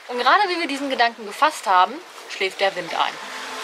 Und gerade wie wir diesen Gedanken gefasst haben, schläft der Wind ein.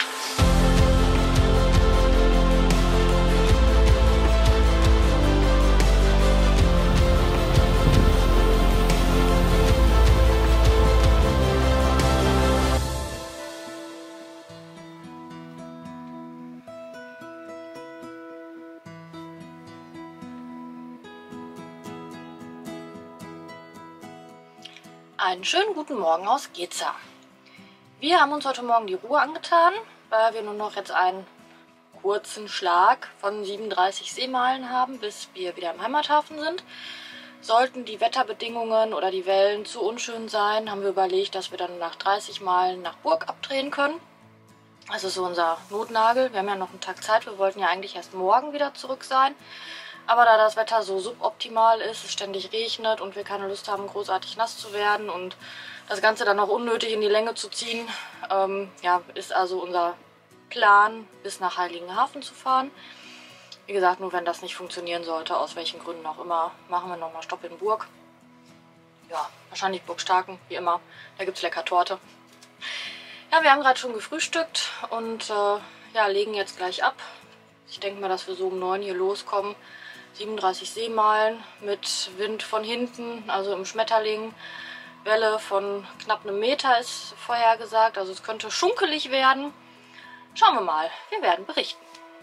Einen schönen guten Morgen aus Geza. Wir haben uns heute Morgen die Ruhe angetan, weil wir nur noch jetzt einen kurzen Schlag von 37 Seemeilen haben, bis wir wieder im Heimathafen sind. Sollten die Wetterbedingungen oder die Wellen zu unschön sein, haben wir überlegt, dass wir dann nach 30 Meilen nach Burg abdrehen können. Das ist so unser Notnagel. Wir haben ja noch einen Tag Zeit. Wir wollten ja eigentlich erst morgen wieder zurück sein. Aber da das Wetter so suboptimal ist, es ständig regnet und wir keine Lust haben, großartig nass zu werden und das Ganze dann noch unnötig in die Länge zu ziehen, ja, ist also unser Plan, bis nach Heiligenhafen zu fahren. Wie gesagt, nur wenn das nicht funktionieren sollte, aus welchen Gründen auch immer, machen wir nochmal Stopp in Burg. Ja, wahrscheinlich Burg Starken, wie immer. Da gibt es lecker Torte. Ja, wir haben gerade schon gefrühstückt und ja, legen jetzt gleich ab. Ich denke mal, dass wir so um 9 hier loskommen. 37 Seemeilen mit Wind von hinten, also im Schmetterling. Welle von knapp einem Meter ist vorhergesagt, also es könnte schunkelig werden. Schauen wir mal, wir werden berichten.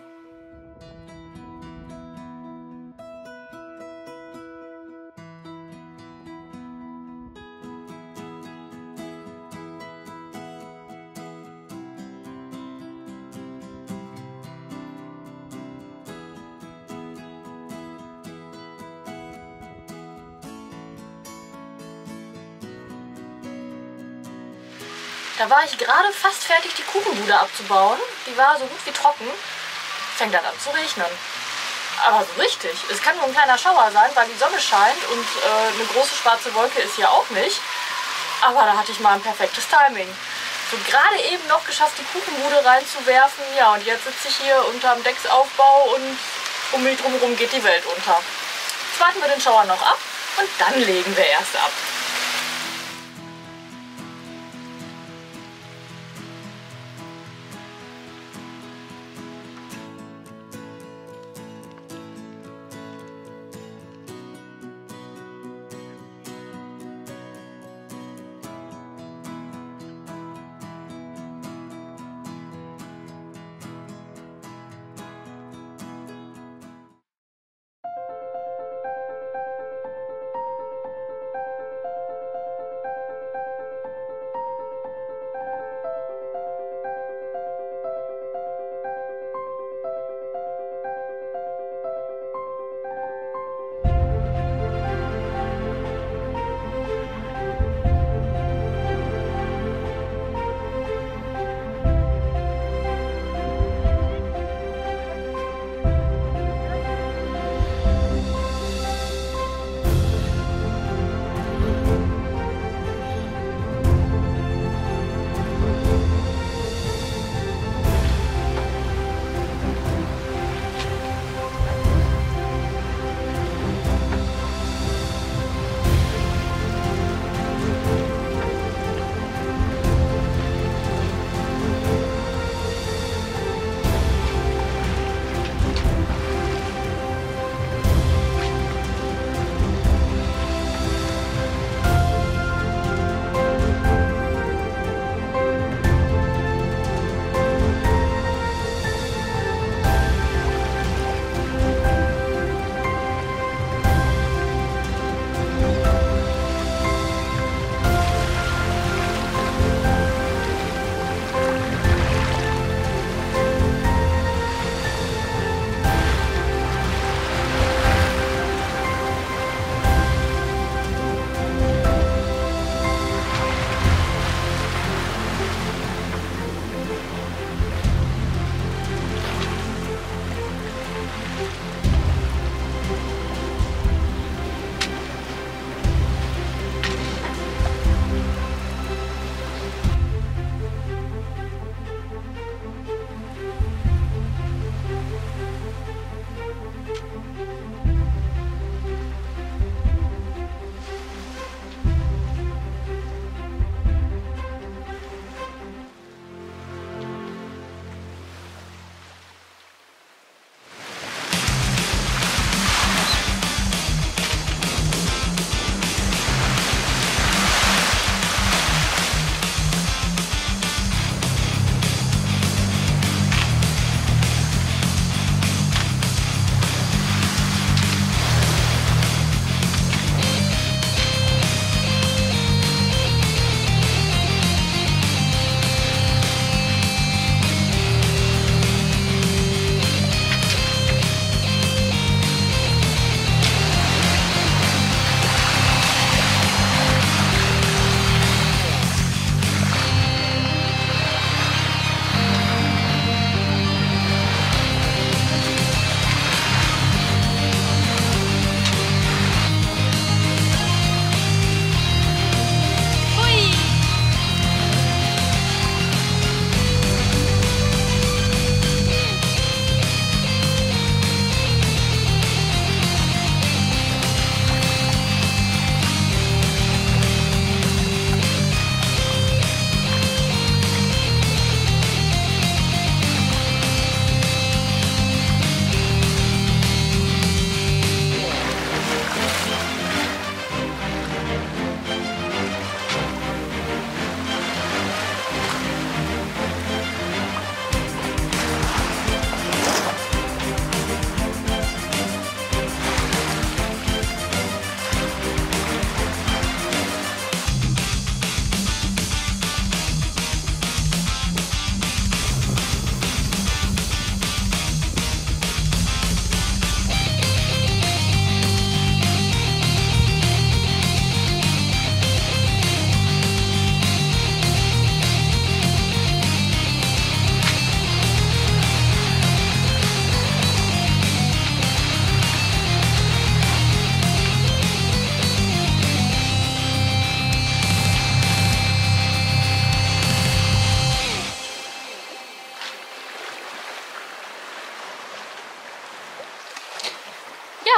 Da war ich gerade fast fertig, die Kuchenbude abzubauen. Die war so gut wie trocken. Fängt dann an zu regnen. Aber so richtig. Es kann nur ein kleiner Schauer sein, weil die Sonne scheint und eine große schwarze Wolke ist hier auch nicht. Aber da hatte ich mal ein perfektes Timing. So gerade eben noch geschafft, die Kuchenbude reinzuwerfen. Ja, und jetzt sitze ich hier unterm Decksaufbau und um mich drumherum geht die Welt unter. Jetzt warten wir den Schauer noch ab und dann legen wir erst ab.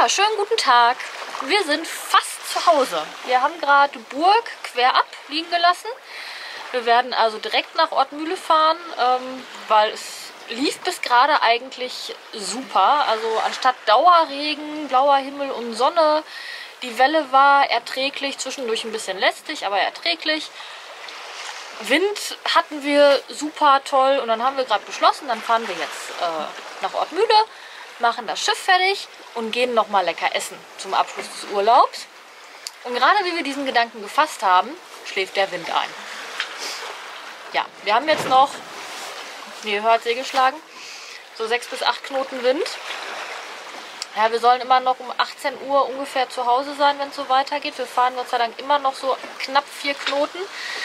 Ja, schönen guten Tag. Wir sind fast zu Hause. Wir haben gerade Burg querab liegen gelassen. Wir werden also direkt nach Ortmühle fahren, weil es lief bis gerade eigentlich super. Also anstatt Dauerregen, blauer Himmel und Sonne, die Welle war erträglich, zwischendurch ein bisschen lästig, aber erträglich. Wind hatten wir super toll und dann haben wir gerade beschlossen, dann fahren wir jetzt nach Ortmühle, machen das Schiff fertig und gehen nochmal lecker essen zum Abschluss des Urlaubs. Und gerade wie wir diesen Gedanken gefasst haben, schläft der Wind ein. Ja, wir haben jetzt noch, ihr hört Segel schlagen, so 6 bis 8 Knoten Wind. Ja, wir sollen immer noch um 18 Uhr ungefähr zu Hause sein, wenn es so weitergeht. Wir fahren Gott sei Dank immer noch so knapp 4 Knoten.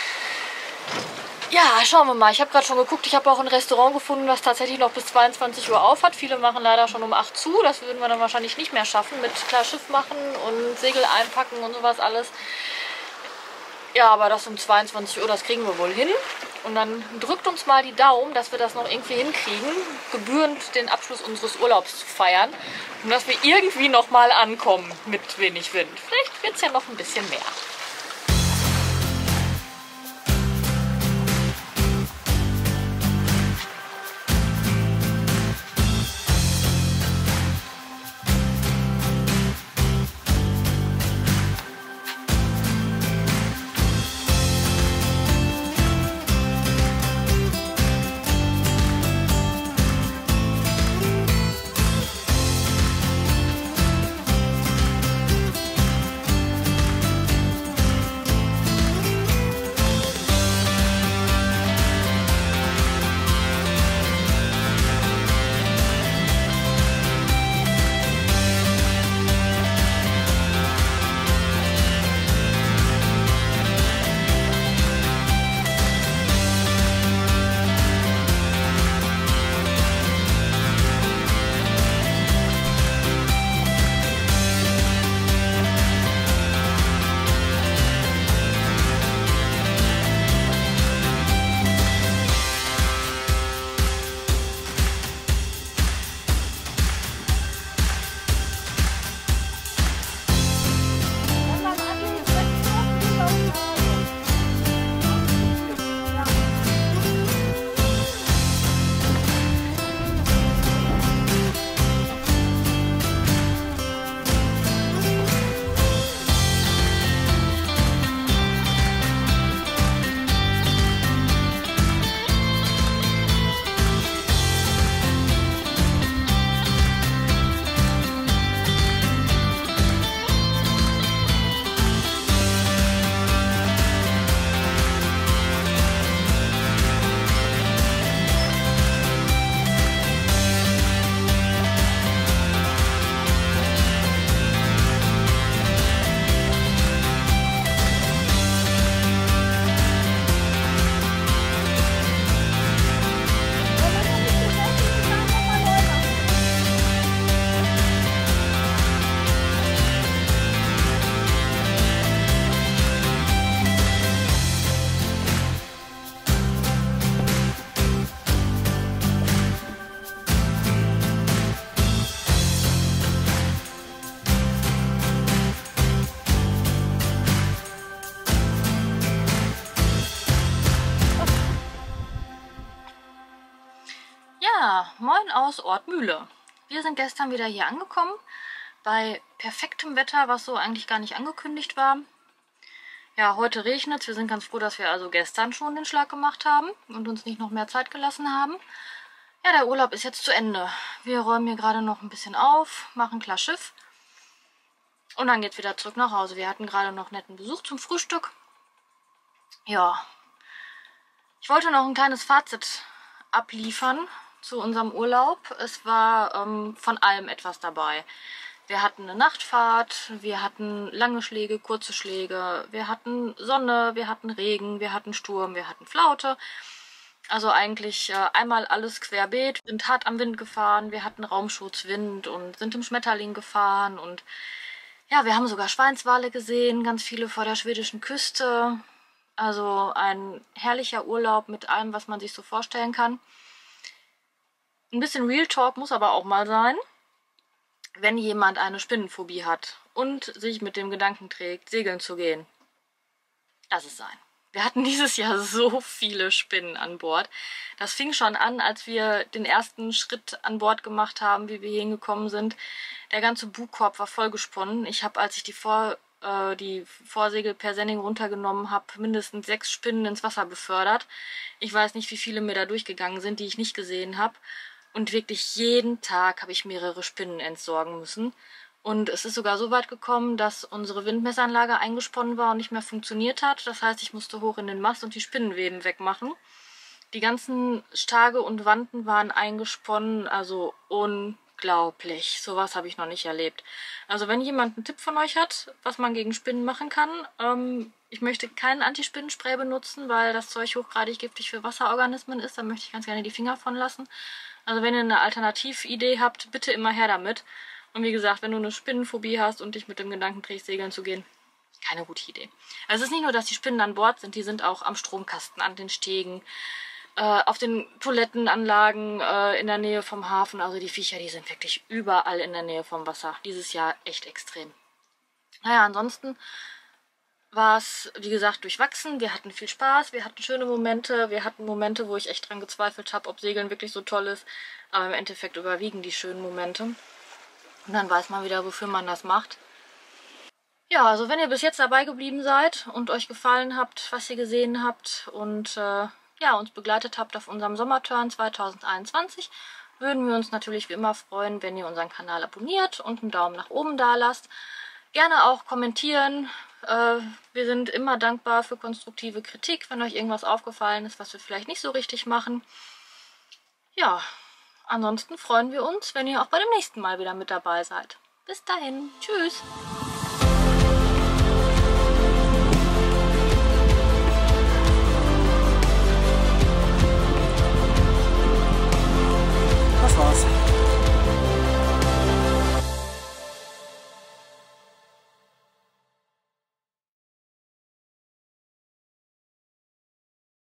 Ja, schauen wir mal. Ich habe gerade schon geguckt, ich habe auch ein Restaurant gefunden, was tatsächlich noch bis 22 Uhr auf hat. Viele machen leider schon um 8 zu. Das würden wir dann wahrscheinlich nicht mehr schaffen mit klar Schiff machen und Segel einpacken und sowas alles. Ja, aber das um 22 Uhr, das kriegen wir wohl hin. Und dann drückt uns mal die Daumen, dass wir das noch irgendwie hinkriegen, gebührend den Abschluss unseres Urlaubs zu feiern. Und dass wir irgendwie noch mal ankommen mit wenig Wind. Vielleicht wird es ja noch ein bisschen mehr. Ja, moin aus Ortmühle. Wir sind gestern wieder hier angekommen, bei perfektem Wetter, was so eigentlich gar nicht angekündigt war. Ja, heute regnet es. Wir sind ganz froh, dass wir also gestern schon den Schlag gemacht haben und uns nicht noch mehr Zeit gelassen haben. Ja, der Urlaub ist jetzt zu Ende. Wir räumen hier gerade noch ein bisschen auf, machen klar Schiff und dann geht's wieder zurück nach Hause. Wir hatten gerade noch netten Besuch zum Frühstück. Ja, ich wollte noch ein kleines Fazit abliefern zu unserem Urlaub. Es war von allem etwas dabei. Wir hatten eine Nachtfahrt, wir hatten lange Schläge, kurze Schläge, wir hatten Sonne, wir hatten Regen, wir hatten Sturm, wir hatten Flaute. Also eigentlich einmal alles querbeet. Wir sind hart am Wind gefahren, wir hatten Raumschutzwind und sind im Schmetterling gefahren. Und ja, wir haben sogar Schweinswale gesehen, ganz viele vor der schwedischen Küste. Also ein herrlicher Urlaub mit allem, was man sich so vorstellen kann. Ein bisschen Real Talk muss aber auch mal sein. wenn jemand eine Spinnenphobie hat und sich mit dem Gedanken trägt, segeln zu gehen, lass es sein. Wir hatten dieses Jahr so viele Spinnen an Bord. Das fing schon an, als wir den ersten Schritt an Bord gemacht haben, wie wir hier hingekommen sind. Der ganze Bugkorb war vollgesponnen. Ich habe, als ich die Vorsegel per Sending runtergenommen habe, mindestens 6 Spinnen ins Wasser befördert. Ich weiß nicht, wie viele mir da durchgegangen sind, die ich nicht gesehen habe. Und wirklich jeden Tag habe ich mehrere Spinnen entsorgen müssen. Und es ist sogar so weit gekommen, dass unsere Windmessanlage eingesponnen war und nicht mehr funktioniert hat. Das heißt, ich musste hoch in den Mast und die Spinnenweben wegmachen. Die ganzen Stage und Wanten waren eingesponnen, also unglaublich. Sowas habe ich noch nicht erlebt. Also wenn jemand einen Tipp von euch hat, was man gegen Spinnen machen kann, ich möchte keinen Antispinnenspray benutzen, weil das Zeug hochgradig giftig für Wasserorganismen ist. Da möchte ich ganz gerne die Finger von lassen. Also wenn ihr eine Alternatividee habt, bitte immer her damit. Und wie gesagt, wenn du eine Spinnenphobie hast und dich mit dem Gedanken trägst, segeln zu gehen, keine gute Idee. Also es ist nicht nur, dass die Spinnen an Bord sind, die sind auch am Stromkasten, an den Stegen, auf den Toilettenanlagen in der Nähe vom Hafen. Also die Viecher, die sind wirklich überall in der Nähe vom Wasser. Dieses Jahr echt extrem. Naja, ansonsten war es, wie gesagt, durchwachsen. Wir hatten viel Spaß, wir hatten schöne Momente. Wir hatten Momente, wo ich echt dran gezweifelt habe, ob Segeln wirklich so toll ist. Aber im Endeffekt überwiegen die schönen Momente. Und dann weiß man wieder, wofür man das macht. Ja, also wenn ihr bis jetzt dabei geblieben seid und euch gefallen habt, was ihr gesehen habt und ja, uns begleitet habt auf unserem Sommerturn 2021, würden wir uns natürlich wie immer freuen, wenn ihr unseren Kanal abonniert und einen Daumen nach oben da lasst. Gerne auch kommentieren. Wir sind immer dankbar für konstruktive Kritik, wenn euch irgendwas aufgefallen ist, was wir vielleicht nicht so richtig machen. Ja, ansonsten freuen wir uns, wenn ihr auch bei dem nächsten Mal wieder mit dabei seid. Bis dahin, tschüss!